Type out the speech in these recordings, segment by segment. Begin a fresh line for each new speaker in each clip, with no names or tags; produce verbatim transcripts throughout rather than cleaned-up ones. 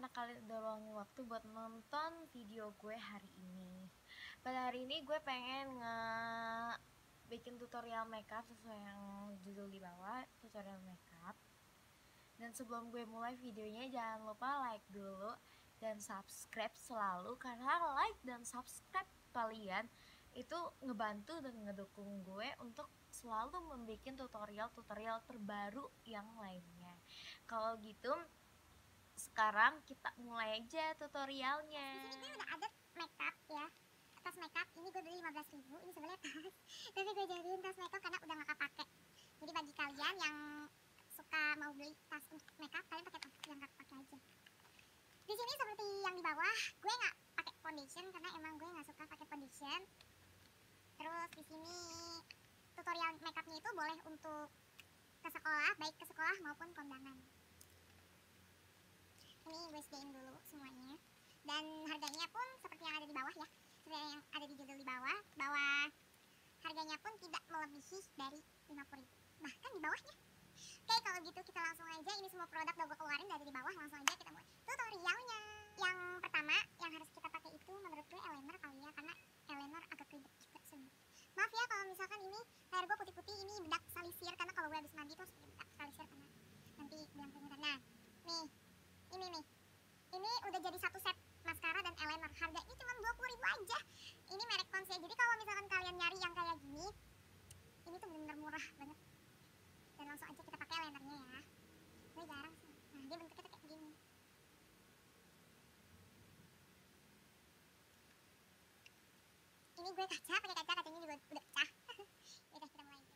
karena kalian udah luangin waktu buat nonton video gue hari ini. Pada hari ini gue pengen nge bikin tutorial makeup sesuai yang judul di bawah, tutorial makeup. Dan sebelum gue mulai videonya, jangan lupa like dulu dan subscribe selalu, karena like dan subscribe kalian itu ngebantu dan ngedukung gue untuk selalu membuat tutorial-tutorial terbaru yang lainnya. Kalau gitu, sekarang kita mulai aja tutorialnya.
Di sini gue udah ada makeup ya, tas makeup ini gue beli lima belas ribu. Ini sebenarnya tas, tapi gue jadiin tas makeup karena udah gak kepake. Jadi bagi kalian yang suka mau beli tas untuk makeup, kalian pakai tas yang gak kepake aja. Di sini seperti yang di bawah, gue nggak pakai foundation karena emang gue nggak suka pakai foundation. Terus di sini tutorial makeupnya itu boleh untuk ke sekolah, baik ke sekolah maupun kondangan. Ini gue sediain dulu semuanya, dan harganya pun seperti yang ada di bawah ya, seperti yang ada di judul di bawah, bahwa harganya pun tidak melebihi dari lima puluh ribu, bahkan di bawahnya. Oke, kalau gitu kita langsung aja, ini semua produk udah gue keluarin dari di bawah, langsung aja kita mulai tutorialnya. Yang pertama yang harus kita pakai itu menurut gue eyeliner kali ya, karena eyeliner agak ribet juga sebenarnya. Maaf ya kalau misalkan ini layar gue putih-putih, ini bedak salisir, karena kalau gue habis mandi tuh harus pakai bedak salisir karena nanti bilang keringetan. Nah, nih, ini nih, ini udah jadi satu set maskara dan eyeliner, harganya cuma dua puluh ribu aja. Ini merek Pond's ya, jadi kalau misalkan kalian nyari yang kayak gini, ini tuh bener-bener murah banget. Dan langsung aja kita pakai eyelinernya ya, gue jarang sih. Nah, dia bentuknya tuh kayak gini. Ini gue kaca, pakai kaca, kacanya juga udah pecah. Udah, kita mulai aja.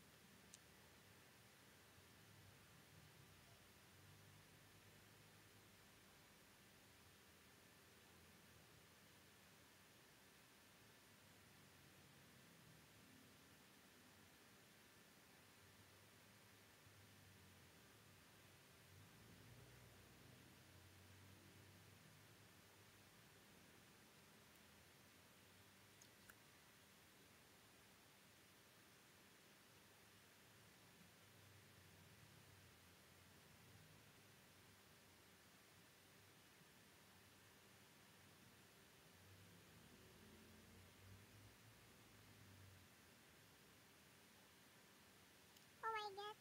Oh my god.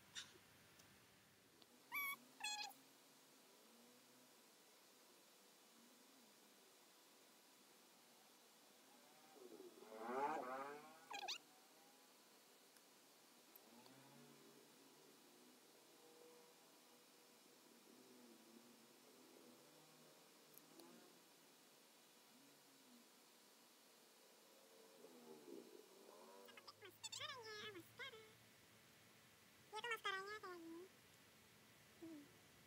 Maskaranya, maskara. Dia tuh maskaranya kayak gini. Hmm.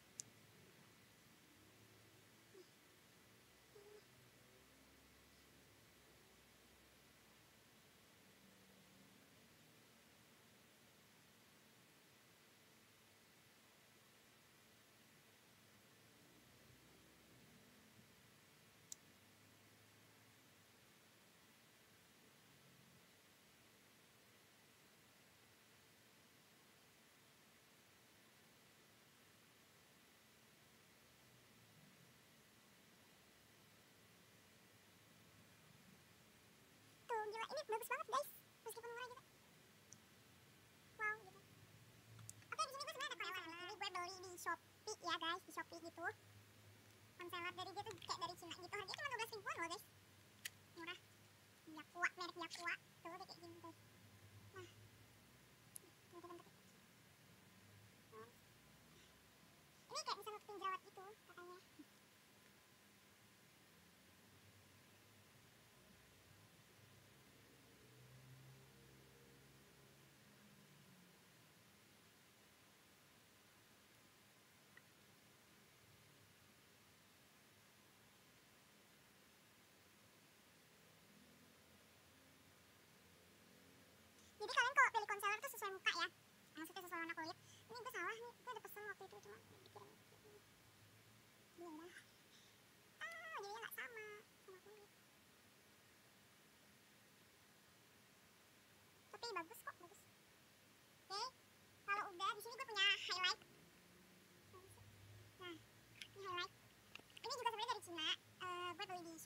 Tuh, gila, ini bagus banget guys, meskipun murah juga. Wow, gitu. Oke, di sini gue sebenarnya ada concealer. Ini gue beli di Shopee ya guys, di Shopee gitu. Concealer dari dia tuh kayak dari Cina gitu, harganya cuma dua belas ribuan loh guys. Murah. Yakua, merek Yakua. Tuh, dia kayak gini guys. Nah, ini bentuknya. Ini kayak bisa nutupin jerawat gitu katanya. Jadi kalian kalau pilih concealer tuh sesuai muka ya, maksudnya sesuai warna kulit. Ini gue salah nih, gue udah pesen waktu itu cuma pikiran dia udah ah jadinya nggak sama sama kulit. Tapi bagus kok, bagus. Oke, kalau udah di sini gue punya highlight. Nah, ini highlight. Ini juga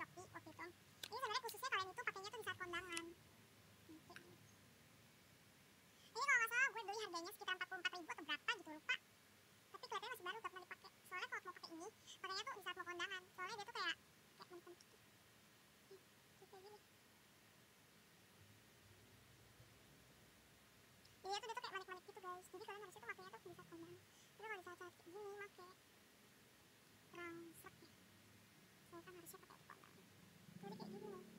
Shopee waktu itu. Ini sebenarnya khususnya kalian itu pakainya tuh di saat kondangan. Ini kayak gini. Ini kalau nggak salah gue beli harganya sekitar empat puluh empat ribu atau berapa gitu, lupa. Tapi kelihatannya masih baru, gak pernah dipakai. Soalnya kalau mau pakai ini, pakainya tuh di saat mau kondangan. Soalnya dia tuh kayak kayak manik-manik gitu. Nih, kayak gini. Jadi tuh dia tuh kayak manik-manik gitu guys. Jadi kalian harusnya tuh makanya tuh di saat kondangan. Tapi kalau di saat saat kayak gini make kurang serak ya. Saya kan harusnya pakai kondangan. Jadi kayak gini nih.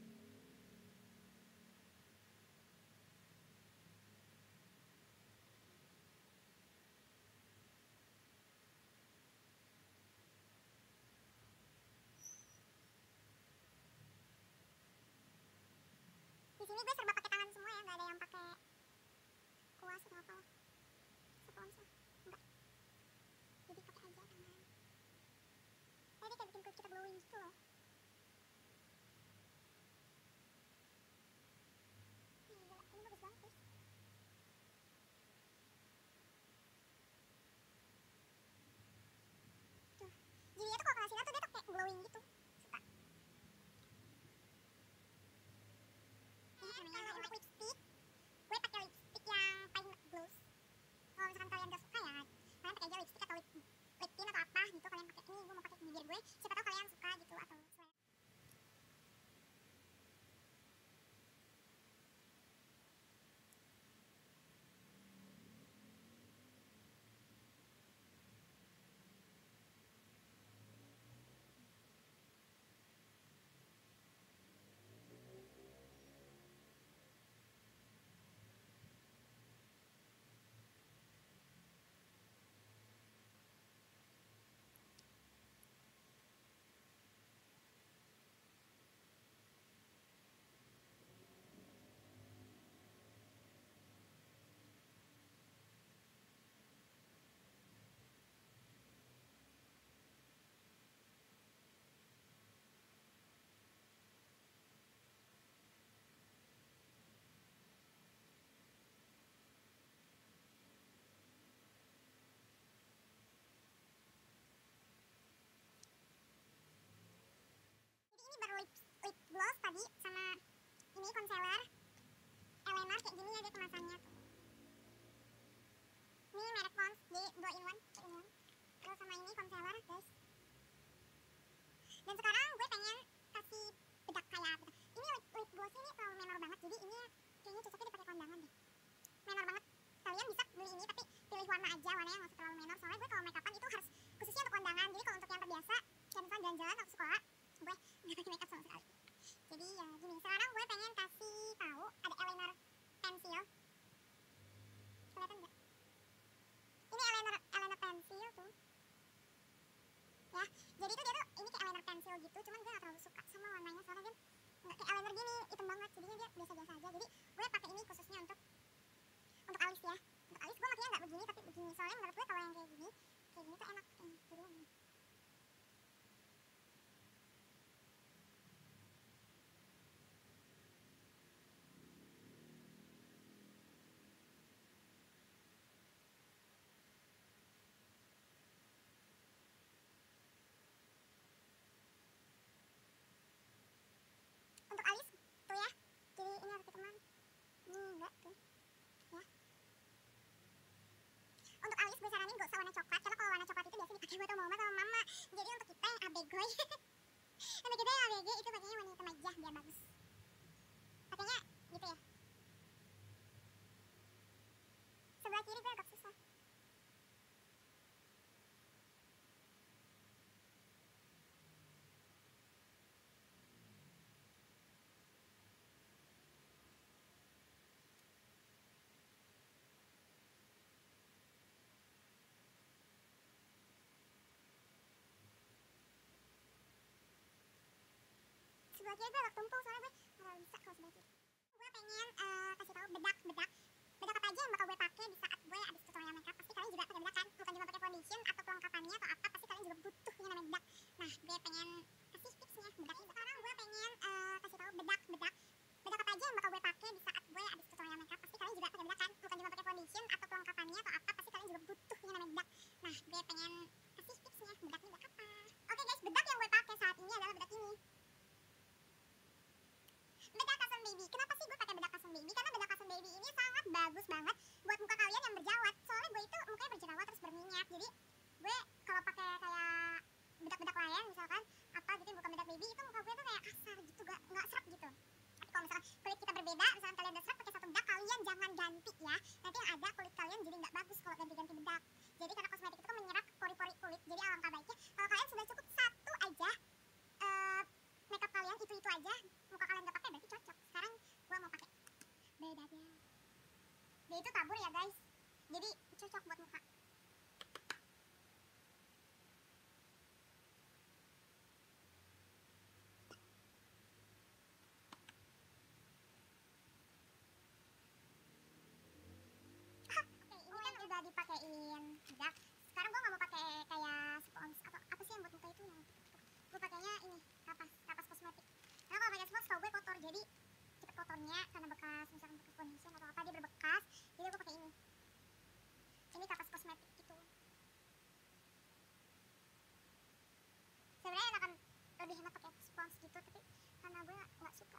Di sini gue serba pakai tangan semua ya, nggak ada yang pakai kuas atau apa lah, sponsor enggak. Jadi pakai aja tangan. Tadi kayak bikin kulit kita glowing gitu loh. Ih, gila, ini bagus banget guys. Tuh, jadinya tuh kalau kena sinar tuh dia tuh kayak glowing gitu. Suka. Ini namanya untuk lipstick. Gue pakai lipstick yang paling gloss. Kalau misalkan kalian gak suka ya, kalian pakai aja lipstick atau lip, lip tint atau apa gitu. Kalian pakai ini, gue mau pakai bibir gue. Siapa tahu kalian suka gitu atau selera. Jadi ini baru lip, lip gloss tadi sama ini concealer eyeliner kayak gini ya dia kemasannya tuh. Ini merek Pond's, jadi dua in one, kayak in one. Terus sama ini concealer guys. Dan sekarang gue pengen kasih bedak kayak bedak. Ini lip, lip gloss ini terlalu menor banget, jadi ini kayaknya cocoknya dipakai kondangan deh. Menor banget. Kalian bisa beli ini tapi pilih warna aja, warnanya nggak usah terlalu menor. Soalnya gue kalau make upan itu harus khususnya untuk kondangan. Jadi kalau untuk yang terbiasa, kayak misalnya jalan-jalan atau sekolah, gue nggak pakai makeup sama sekali. Jadi ya gini, sekarang gue pengen kasih tahu ada eyeliner pensil. Kelihatan nggak? Ini eyeliner eyeliner pensil tuh. Ya, jadi tuh dia tuh ini kayak eyeliner pensil gitu, cuman gue gak terlalu suka sama warnanya soalnya dia nggak kayak eyeliner gini, hitam banget. Jadinya dia biasa-biasa aja. Jadi gue pakai ini khususnya untuk untuk alis ya. Untuk alis gue makanya nggak begini tapi begini. Soalnya menurut gue kalau yang kayak gini, kayak gini tuh enak pakainya. Jadi ini. Untuk alis tuh ya, jadi ini harus diteman. Ini enggak tuh ya. Untuk alis gue saranin gak usah warna coklat, karena kalau warna coklat itu biasanya dipakai buat sama mama sama mama. Jadi untuk kita yang abegoy untuk kita yang abg itu pakainya warna hitam aja biar bagus. Pakainya gitu ya. Sebelah kiri gue agak susah. Sebelah kiri gue agak tumpul soalnya gue nggak bisa kalau sebelah kiri. Gue pengen uh, kasih tahu bedak bedak bedak apa aja yang bakal gue pakai di saat gue abis tutorial makeup. Pasti kalian juga pakai bedak kan, bukan cuma pakai foundation atau pelengkapannya atau apa, pasti kalian juga butuh yang namanya bedak. Nah, gue pengen kasih tipsnya bedak. Sekarang gue pengen uh, kasih tahu bedak bedak bedak apa aja yang bakal gue pakai di saat gue abis tutorial makeup. Pasti kalian juga pakai bedak kan, bukan cuma pakai foundation atau pelengkapannya atau apa, pasti kalian juga butuh yang namanya bedak. Nah, gue pengen kasih tipsnya bedaknya bedak apa. Oke guys, bedak yang gue pakai saat ini adalah bedak ini. bagus banget buat muka kalian yang berjerawat. Soalnya gue itu mukanya berjerawat terus berminyak. Jadi gue kalau pakai kayak bedak-bedak lain misalkan apa gitu, bukan bedak baby, itu muka gue tuh kayak kasar gitu, gak nggak seret gitu. Tapi kalau misalkan kulit kita berbeda, misalkan kalian udah seret pakai satu bedak, kalian jangan ganti ya. Nanti yang ada kulit kalian jadi nggak bagus kalau ganti-ganti bedak. Jadi karena kosmetik itu kan menyerap pori-pori kulit. Jadi alangkah baiknya kalau kalian sudah cukup satu aja uh, makeup kalian itu itu aja, muka kalian gak pakai berarti cocok. Sekarang gue mau pakai bedanya. Dia itu tabur ya guys, jadi cocok buat muka. Oke, ini kan udah dipakein bedak. Sekarang gue gak mau pakai kayak spons atau apa sih yang buat muka itu yang gue pakainya ini kapas kapas kosmetik. Karena kalau pakai spons tau gue kotor, jadi cepet kotornya karena bekas misalkan bekas foundation atau apa dia berbekas. Jadi gue pakai ini. Ini kapas kosmetik gitu. Sebenarnya akan lebih enak pakai spons gitu, tapi karena gue nggak suka.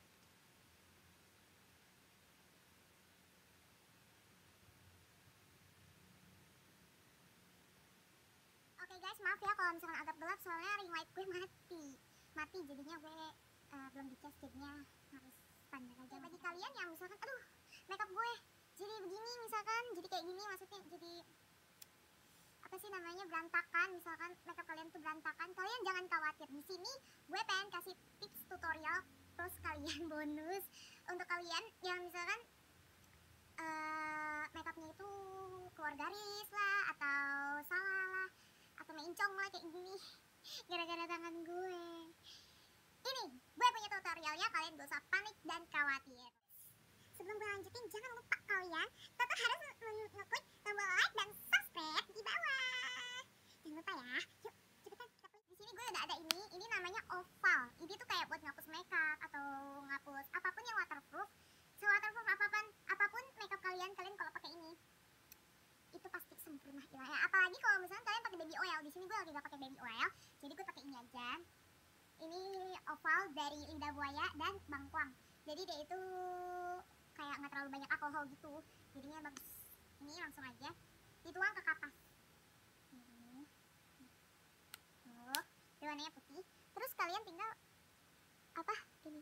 Oke guys, maaf ya kalau misalkan agak gelap soalnya ring light gue mati. Mati jadinya gue uh, belum dicas, jadinya harus pandang aja. Bagi kalian yang misalkan aduh makeup gue jadi begini misalkan, jadi kayak gini maksudnya jadi apa sih namanya berantakan, misalkan makeup kalian tuh berantakan, kalian jangan khawatir. Di sini gue pengen kasih tips tutorial plus kalian bonus untuk kalian yang misalkan uh, makeupnya itu keluar garis lah atau salah lah atau mencong lah kayak gini gara-gara tangan gue. Ini gue punya tutorialnya, kalian gak usah panik dan khawatir. Sebelum gue lanjutin, jangan lupa kalian tetap harus ngeklik tombol like dan subscribe di bawah. Jangan lupa ya. Yuk, cepetan kita klik. Di sini gue udah ada ini. Ini namanya oval. Ini tuh kayak buat ngapus makeup atau ngapus apapun yang waterproof. So waterproof apapun, apapun makeup kalian, kalian kalau pakai ini itu pasti sempurna hilangnya. Apalagi kalau misalnya kalian pakai baby oil. Di sini gue lagi gak pakai baby oil, jadi gue pakai ini aja. Ini oval dari lidah buaya dan bangkuang. Jadi dia itu kayak nggak terlalu banyak alkohol gitu, jadinya bagus. Ini langsung aja dituang ke kapas. Ini tuh, dia warnanya putih. Terus kalian tinggal apa gini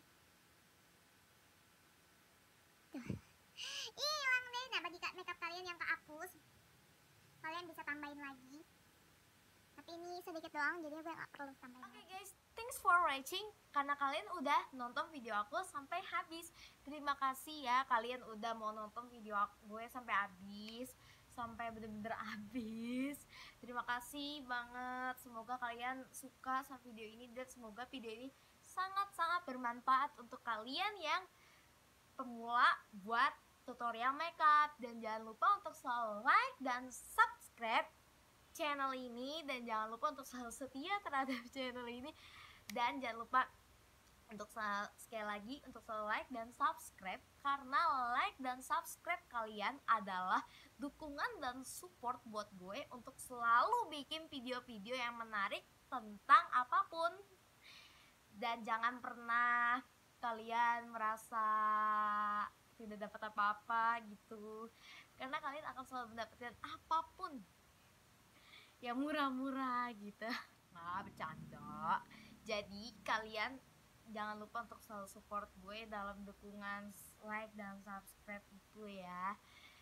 tuh, hilang deh. Nah bagi makeup kalian yang kehapus, kalian bisa tambahin lagi, tapi ini sedikit doang jadi gue gak perlu tambahin.
Oke okay guys, thanks for watching. Karena kalian udah nonton video aku sampai habis. Terima kasih ya kalian udah mau nonton video aku, gue sampai habis, sampai bener-bener habis. Terima kasih banget. Semoga kalian suka sama video ini dan semoga video ini sangat-sangat bermanfaat untuk kalian yang pemula buat tutorial makeup. Dan jangan lupa untuk selalu like dan subscribe channel ini, dan jangan lupa untuk selalu setia terhadap channel ini. Dan jangan lupa untuk sekali lagi untuk selalu like dan subscribe, karena like dan subscribe kalian adalah dukungan dan support buat gue untuk selalu bikin video-video yang menarik tentang apapun. Dan jangan pernah kalian merasa tidak dapat apa-apa gitu, karena kalian akan selalu mendapatkan apapun yang murah-murah gitu. Nah, bercanda. Jadi kalian jangan lupa untuk selalu support gue dalam dukungan like dan subscribe itu ya.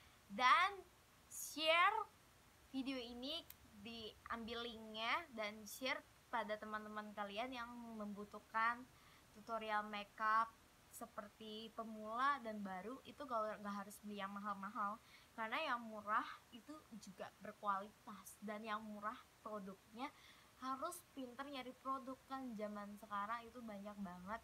Dan share video ini, diambil linknya dan share pada teman-teman kalian yang membutuhkan tutorial makeup seperti pemula dan baru. Itu gak, gak harus beli yang mahal-mahal, karena yang murah itu juga berkualitas. Dan yang murah produknya harus pinter nyari produk, kan zaman sekarang itu banyak banget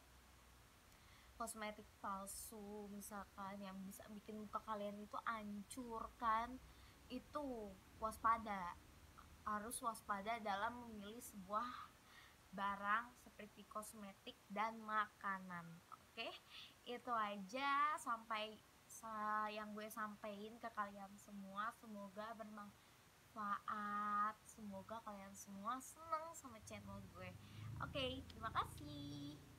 kosmetik palsu misalkan yang bisa bikin muka kalian itu hancur kan. Itu waspada, harus waspada dalam memilih sebuah barang seperti kosmetik dan makanan. Oke, itu aja sampai yang gue sampaikan ke kalian semua. Semoga bermanfaat, semoga kalian semua senang sama channel gue. Oke, terima kasih.